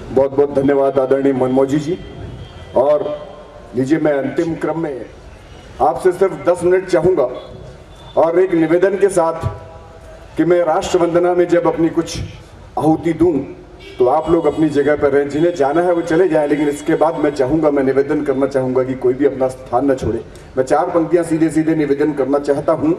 बहुत बहुत धन्यवाद आदरणीय मनमोजी जी। और लीजिए, मैं अंतिम क्रम में आपसे सिर्फ 10 मिनट चाहूँगा और एक निवेदन के साथ कि मैं राष्ट्र वंदना में जब अपनी कुछ आहुति दूं तो आप लोग अपनी जगह पर रहें, जिन्हें जाना है वो चले जाएं, लेकिन इसके बाद मैं निवेदन करना चाहूँगा कि कोई भी अपना स्थान न छोड़े। मैं 4 पंक्तियाँ सीधे सीधे निवेदन करना चाहता हूँ।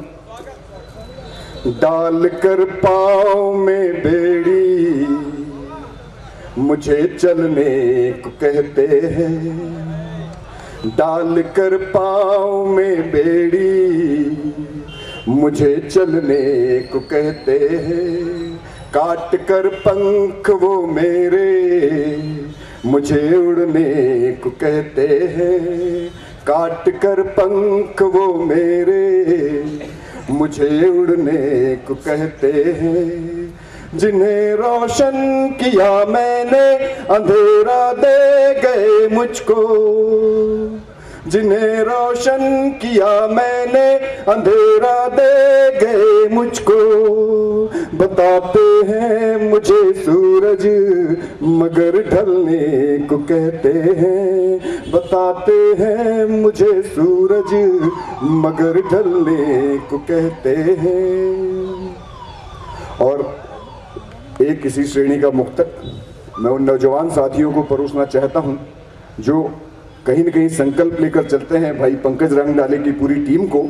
डाल कर पाँव में बेड़ी मुझे चलने को कहते हैं, डाल कर पाँव में बेड़ी मुझे चलने को कहते हैं, काट कर पंख वो मेरे मुझे उड़ने को कहते हैं, काट कर पंख वो मेरे मुझे उड़ने को कहते हैं, जिन्हें रोशन किया मैंने अंधेरा दे गए मुझको, जिन्हें रोशन किया मैंने अंधेरा दे गए मुझको, बताते हैं मुझे सूरज मगर ढलने को कहते हैं, बताते हैं मुझे सूरज मगर ढलने को कहते हैं। और एक इसी श्रेणी का मुक्तक मैं उन नौजवान साथियों को परोसना चाहता हूं जो कहीं न कहीं संकल्प लेकर चलते हैं, भाई पंकज रंगडाले की पूरी टीम को,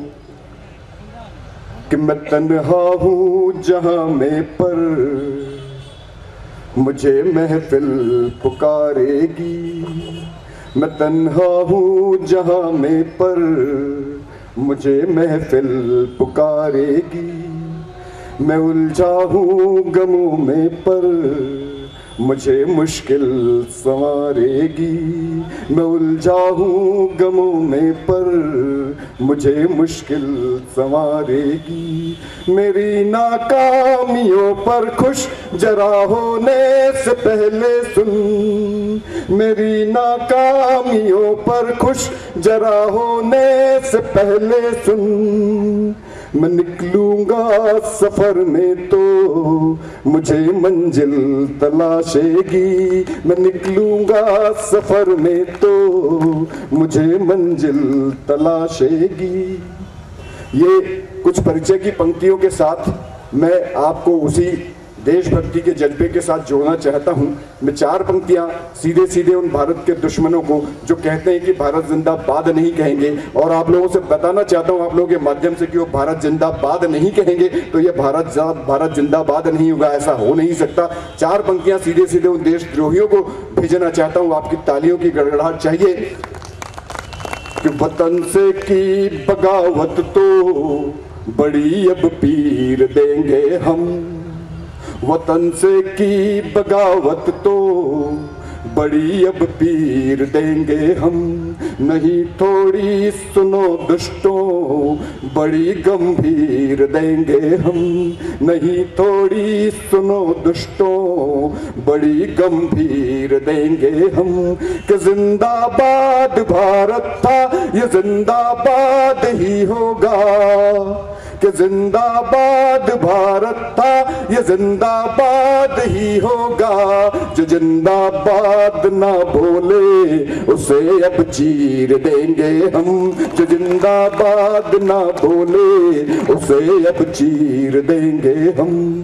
कि मैं तन्हा हूं जहां में पर मुझे महफिल पुकारेगी, मैं तन्हा हूं जहां में पर मुझे महफिल पुकारेगी, मैं उलझा हूँ गमों में पर मुझे मुश्किल संवारेगी, मैं उलझा हूँ गमों में पर मुझे मुश्किल संवारेगी, मेरी नाकामियों पर खुश जरा होने से पहले सुन, मेरी नाकामियों पर खुश जरा होने से पहले सुन, मैं निकलूंगा सफर में तो मुझे मंजिल तलाशेगी, मैं निकलूंगा सफर में तो मुझे मंजिल तलाशेगी। ये कुछ परिचय की पंक्तियों के साथ मैं आपको उसी देशभक्ति के जज्बे के साथ जोड़ना चाहता हूं। मैं 4 पंक्तियां सीधे सीधे उन भारत के दुश्मनों को जो कहते हैं कि भारत जिंदाबाद नहीं कहेंगे, और आप लोगों से बताना चाहता हूं आप लोगों के माध्यम से कि वो भारत जिंदाबाद नहीं कहेंगे तो ये भारत जिंदाबाद नहीं होगा, ऐसा हो नहीं सकता। 4 पंक्तियां सीधे सीधे उन देशद्रोहियों को भेजना चाहता हूं। आपकी तालियों की गड़गड़ाहट चाहिए कि वतन से की बगावत तो बड़ी अब पीर देंगे हम, वतन से की बगावत तो बड़ी अब पीर देंगे हम, नहीं थोड़ी सुनो दुष्टों बड़ी गंभीर देंगे हम, नहीं थोड़ी सुनो दुष्टों बड़ी गंभीर देंगे हम, कि जिंदाबाद भारत था ये जिंदाबाद ही होगा, कि जिंदाबाद भारत था ये जिंदाबाद ही होगा, जो जिंदाबाद ना बोले उसे अब चीर देंगे हम, जो जिंदाबाद ना बोले उसे अब चीर देंगे हम।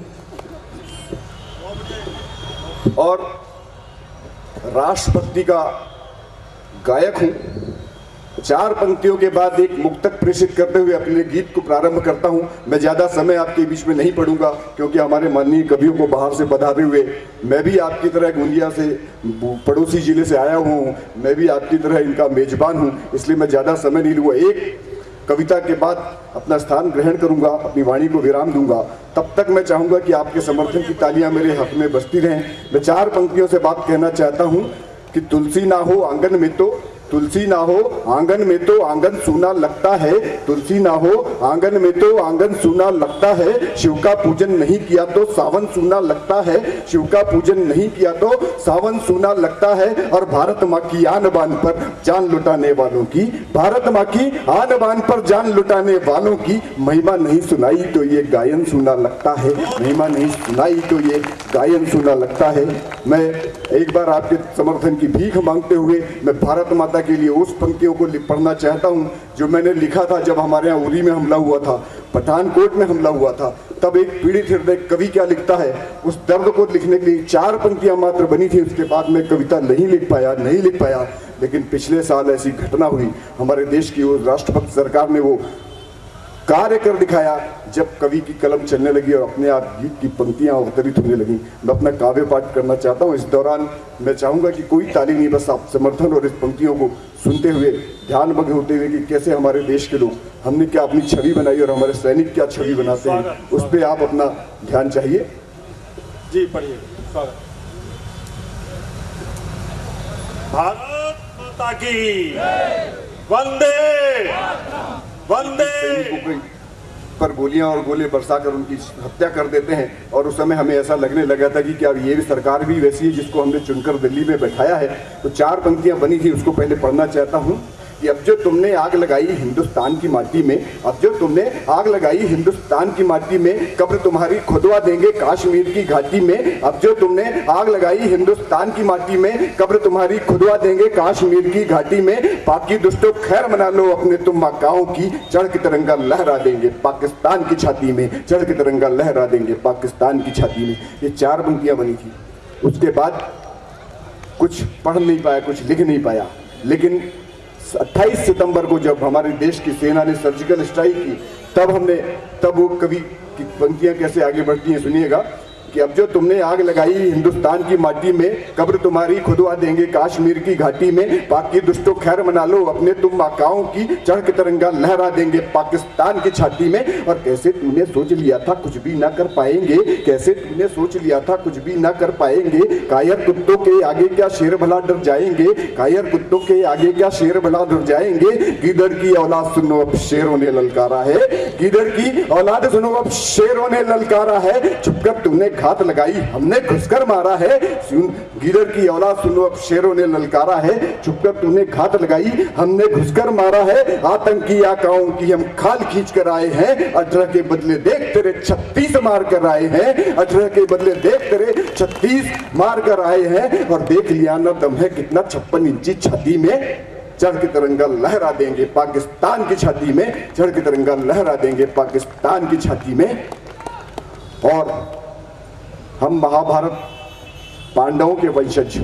और राष्ट्रभक्ति का गायक हूं। 4 पंक्तियों के बाद एक मुक्तक प्रेषित करते हुए अपने गीत को प्रारंभ करता हूं। मैं ज्यादा समय आपके बीच में नहीं पढ़ूंगा क्योंकि हमारे माननीय कवियों को बाहर से पधारे हुए मैं भी आपकी तरह गोंदिया से पड़ोसी जिले से आया हूं, मैं भी आपकी तरह इनका मेजबान हूं, इसलिए मैं ज्यादा समय नहीं लूंगा। एक कविता के बाद अपना स्थान ग्रहण करूंगा, अपनी वाणी को विराम दूंगा। तब तक मैं चाहूंगा कि आपके समर्थन की तालियां मेरे हक में बजती रहें। मैं 4 पंक्तियों से बात कहना चाहता हूं कि तुलसी ना हो आंगन में तो तुलसी ना हो आंगन में तो आंगन सूना लगता है, तुलसी ना हो आंगन में तो आंगन सूना लगता है, शिव का पूजन नहीं किया तो सावन सूना लगता है, शिव का पूजन नहीं किया तो सावन सूना लगता है। और भारत माँ की आन बान पर जान लुटाने वालों की, भारत माँ की आन बान पर जान लुटाने वालों की महिमा नहीं सुनाई तो ये गायन सुना लगता है, महिमा नहीं सुनाई तो ये गायन सुना लगता है। मैं एक बार आपके समर्थन की भीख मांगते हुए मैं भारत माता के लिए उस पंक्तियों को पढ़ना चाहता हूं जो मैंने लिखा था जब हमारे यहाँ उरी में हमला हुआ था, पठानकोट में हमला हुआ था। तब एक पीड़ित हृदय कवि क्या लिखता है, उस दर्द को लिखने के लिए 4 पंक्तियां मात्र बनी थी, उसके बाद मैं कविता नहीं लिख पाया। लेकिन पिछले साल ऐसी घटना हुई, हमारे देश की वो राष्ट्रपति सरकार ने वो कार्य कर दिखाया जब कवि की कलम चलने लगी और अपने आप गीत की पंक्तियां अवतरित होने लगी। मैं अपना काव्य पाठ करना चाहता हूं। इस दौरान मैं चाहूंगा कि कोई ताली नहीं, बस आप समर्थन और इस पंक्तियों को सुनते हुए ध्यान मग्न होते हुए कि कैसे हमारे देश के लोग, हमने क्या अपनी छवि बनाई और हमारे सैनिक क्या छवि बनाते हैं, उस पर आप अपना ध्यान चाहिए। जी पढ़िए। स्वागत। भारत माता की वंदे वंदे। पर गोलियां और गोले बरसाकर उनकी हत्या कर देते हैं और उस समय हमें ऐसा लगने लगा था कि क्या ये भी सरकार भी वैसी है जिसको हमने चुनकर दिल्ली में बैठाया है। तो 4 पंक्तियां बनी थी, उसको पहले पढ़ना चाहता हूं कि अब जो तुमने आग लगाई हिंदुस्तान की माटी में, अब जो तुमने आग लगाई हिंदुस्तान की माटी में, कब्र तुम्हारी खुदवा देंगे कश्मीर की घाटी में। अब जो तुमने आग लगाई हिंदुस्तान की माटी में, कब्र तुम्हारी खुदवा देंगे कश्मीर की घाटी में। पाकि दुष्टों खैर मना लो अपने तुम माकाओं की, चढ़ के तिरंगा लहरा देंगे पाकिस्तान की छाती में, चढ़ के तिरंगा लहरा देंगे पाकिस्तान की छाती में। ये 4 पंक्तियां बनी थी। उसके बाद कुछ पढ़ नहीं पाया, कुछ लिख नहीं पाया। लेकिन 28 सितंबर को जब हमारे देश की सेना ने सर्जिकल स्ट्राइक की, तब वो कवि की पंक्तियां कैसे आगे बढ़ती हैं सुनिएगा कि अब जो तुमने आग लगाई हिंदुस्तान की माटी में, कब्र तुम्हारी खुदवा देंगे कश्मीर की घाटी में। बाकी दुष्टों खैर मना लो अपने तुम माकाओं की, चढ़ के तिरंगा लहरा देंगे पाकिस्तान की छाती में। और कैसे तूने सोच लिया था कुछ भी ना कर पाएंगे, कैसे तूने सोच लिया था कुछ भी ना कर पाएंगे। कायर कुत्तों के आगे क्या शेर भला डर जाएंगे, कायर कुत्तों के आगे क्या शेर भला डर जाएंगे। गीदड़ की औलाद सुनो अब शेरों ने ललकारा है, गीदड़ की औलाद सुनो अब शेरों ने ललकारा है। चुपकर तूने घात लगाई हमने घुसकर मारा है, गीदड़ की औलाद सुनो अब शेरों ने ललकारा है। चुपकर तूने घात लगाई हमने घुसकर मारा है। आतंकी आकाओं की हम खाल खींच कर आए हैं, 18 के बदले देख तेरे 36 मार कर आए हैं, 18 के बदले देख तेरे 36 मार कर आए हैं। और देख लिया ना दम है कितना 56 इंची छाती में, चढ़ के तिरंगा लहरा देंगे पाकिस्तान की छाती में, चढ़ के तिरंगा लहरा देंगे पाकिस्तान की छाती में। और हम महाभारत पांडवों के वंशज,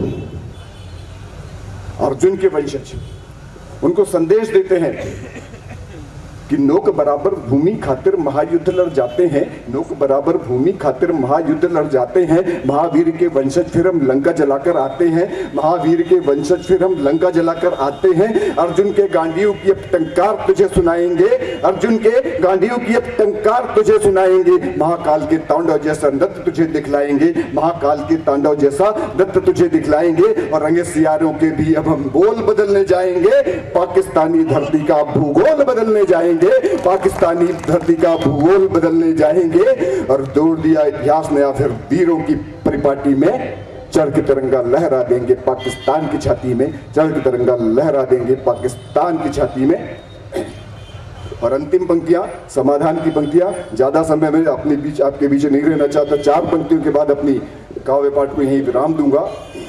अर्जुन के वंशज, उनको संदेश देते हैं कि नोक बराबर भूमि खातिर महायुद्ध लड़ जाते हैं, नोक बराबर भूमि खातिर महायुद्ध लड़ जाते हैं। महावीर के वंशज फिर हम लंका जलाकर आते हैं, महावीर के वंशज फिर हम लंका जलाकर आते हैं। अर्जुन के गांडीव की अब टंकार तुझे सुनाएंगे, अर्जुन के गांडीव की अब टंकार तुझे सुनाएंगे। महाकाल के तांडव जैसा नृत्य तुझे दिखलाएंगे, महाकाल के तांडव जैसा नृत्य तुझे दिखलाएंगे। और रंगे सियारों के भी अब हम बोल बदलने जाएंगे, पाकिस्तानी धरती का भूगोल बदलने जाएंगे, पाकिस्तानी धरती का भूगोल बदलने जाएंगे। और दौड़ दिया इतिहास नया फिर वीरों की परिपाटी में, चढ़ के तिरंगा लहरा देंगे पाकिस्तान की छाती में, चढ़ के तिरंगा लहरा देंगे पाकिस्तान की छाती में। और अंतिम पंक्तियां समाधान की पंक्तियां, ज्यादा समय में अपने बीच आपके बीच नहीं रहना चाहता। 4 पंक्तियों के बाद अपनी काव्य पाठ को यहीं विराम दूंगा।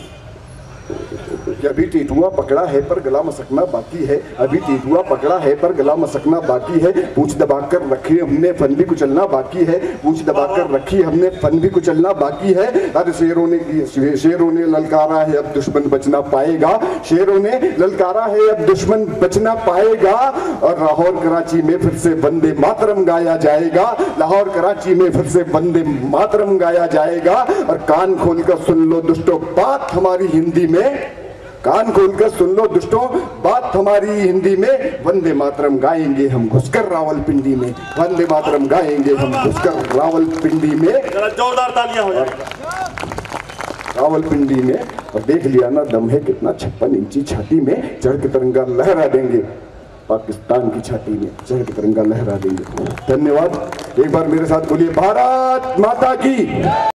कि अभी टीटुआ पकड़ा है पर गला मसकना बाकी है, अभी टीटुआ पकड़ा है पर गला मसकना बाकी है। पूंछ दबाकर रखी हमने फन भी कुचलना बाकी है, पूंछ दबाकर रखी हमने फन भी कुचलना बाकी है। अरे शेरों ने ललकारा है अब दुश्मन बचना पाएगा, शेरों ने ललकारा है अब दुश्मन बचना पाएगा। और लाहौर कराची में फिर से वंदे मातरम गाया जाएगा, लाहौर कराची में फिर से वंदे मातरम गाया जाएगा। और कान खोलकर सुन लो दुष्टों बात हमारी हिंदी में, कान खोलकर सुन लो दुष्टों बात हमारी हिंदी में। वंदे मातरम गाएंगे हम घुसकर रावलपिंडी में, वंदे मातरम गाएंगे हम घुसकर रावलपिंडी में। जोरदार तालियां हो जाए। रावलपिंडी में और देख लिया ना दम है कितना, 56 इंची छाती में चढ़ के तिरंगा लहरा देंगे, पाकिस्तान की छाती में चढ़ के तिरंगा लहरा देंगे। धन्यवाद। एक बार मेरे साथ बोलिए भारत माता की।